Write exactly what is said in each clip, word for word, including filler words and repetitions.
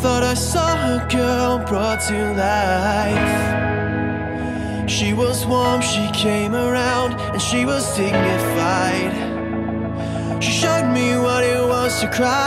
thought I saw a girl brought to life. She was warm, she came around, and she was dignified. She showed me what it was to cry.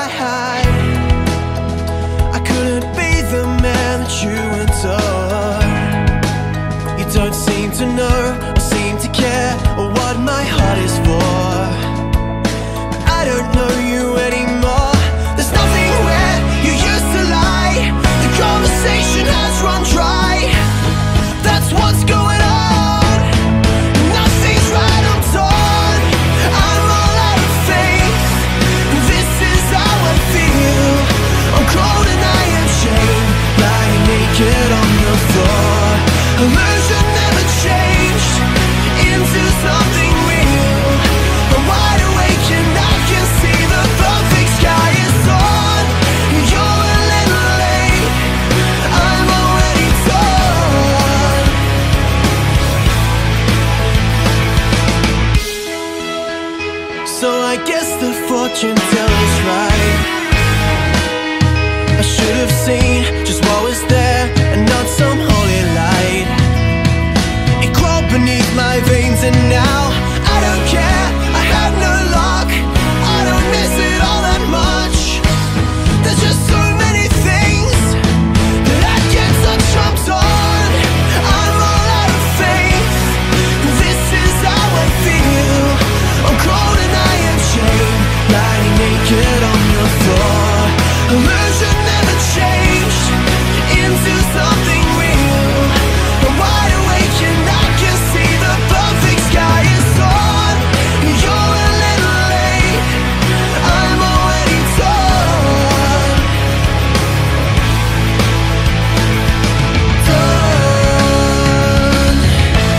I couldn't be the man that you adore. You don't seem to know or seem to care or what my heart is for. But I don't know you anymore. There's nothing where you used to lie. The conversation has run dry. That's what's going on. Nothing's right, I'm torn. I'm all out of faith. This is how I feel. I'm cold and I am shamed, lying naked on the floor. Illusion never changed into something real. I'm wide awake and I can see the perfect sky is on. You're a little late, I'm already torn. So I guess the fortune teller's right. I should have seen just what was there and not some holy light. It crawled beneath my veins and now I don't care, I have no luck. I don't miss it all that much. There's just so many things that I can't touch, I'm torn. I'm all out of faith. This is how I feel. I'm cold and I am shamed, lying naked on the floor. Illusion never changed into something real. I'm wide awake and I can see the perfect sky is on. You're a little late, I'm already torn. Done.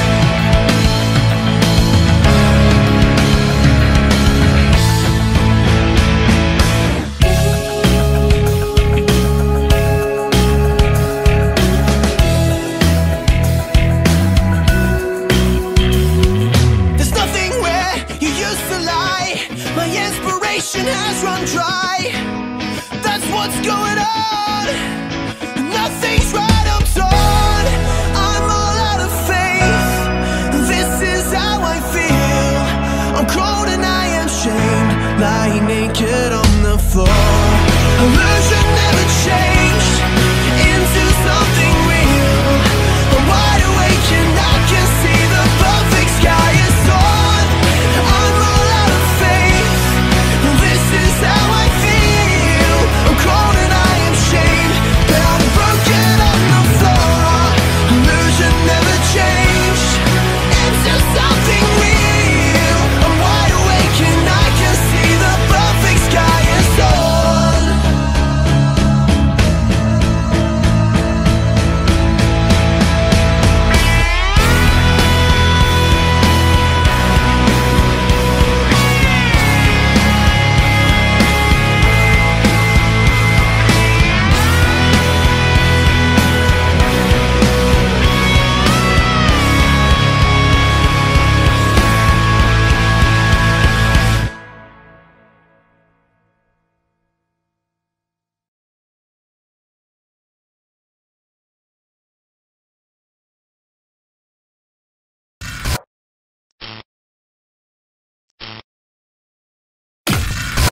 There's nothing where you used to lie. My inspiration has run dry. That's what's going on. Nothing's right, I'm torn. I'm all out of faith. This is how I feel. I'm cold and I am shamed, lying naked on the floor. Illusion never changed